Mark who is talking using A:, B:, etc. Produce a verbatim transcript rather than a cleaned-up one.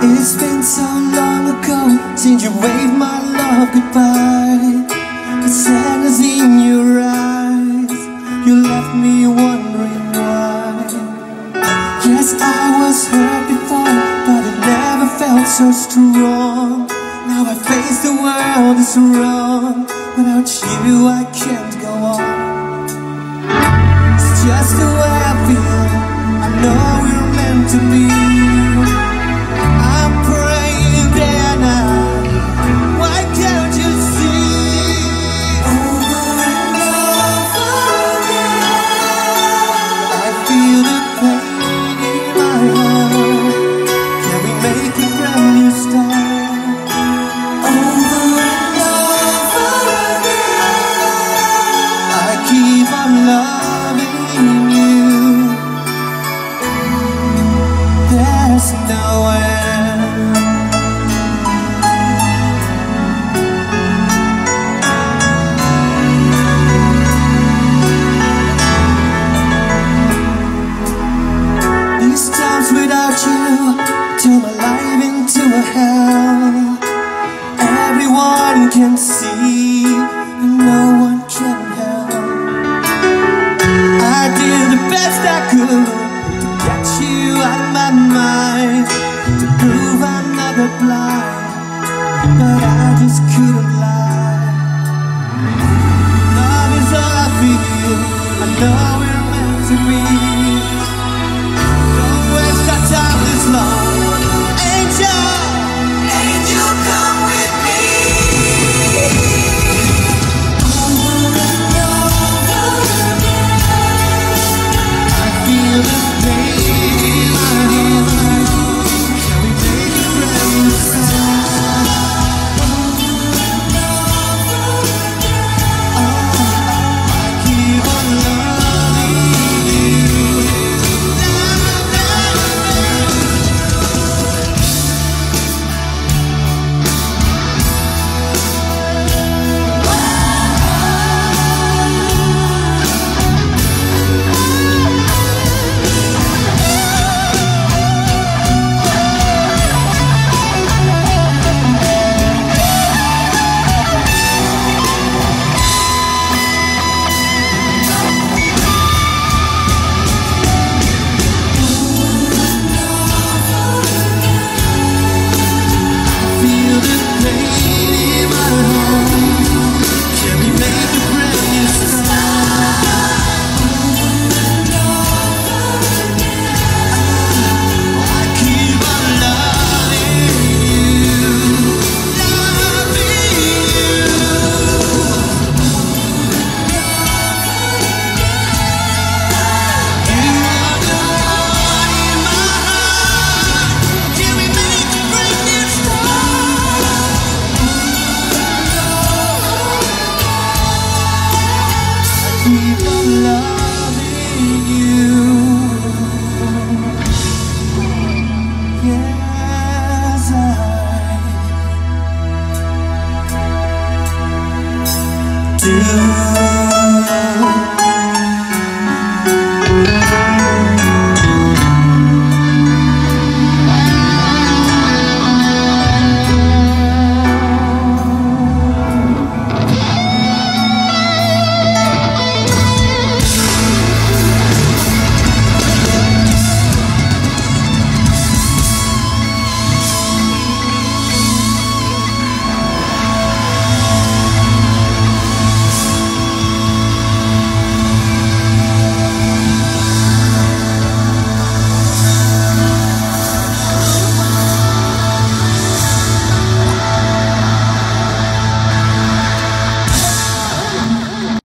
A: It's been so long ago since you waved my love goodbye. The sadness in your eyes, you left me wondering why. Yes, I was hurt before, but it never felt so strong. Now I face the world is wrong. Without you I can't go on. It's just the way I feel. I know we're meant to be. I'm praying day and night. Why can't you see? Over and over again, I feel the pain in my heart. Can we make a brand new start? Over and over again, I keep on loving you. There's no end. These times without you turn my life into a hell. Everyone can see, and no one can help. I did the best I could to get you out of my mind, to prove I'm never blind, but I just couldn't lie. Love is all I feel. I know we're meant to be. Don't waste our time this long. Angel, angel, come with me. Over and over again, I feel the pain in my heart. Can we make a brand new start? Over and over again, oh, I keep on loving you. Love, love, feel the pain in my heart. Can we make a brand new start? I keep on loving you, loving you. You are the one in my heart. Can we make a brand new start? Keep on loving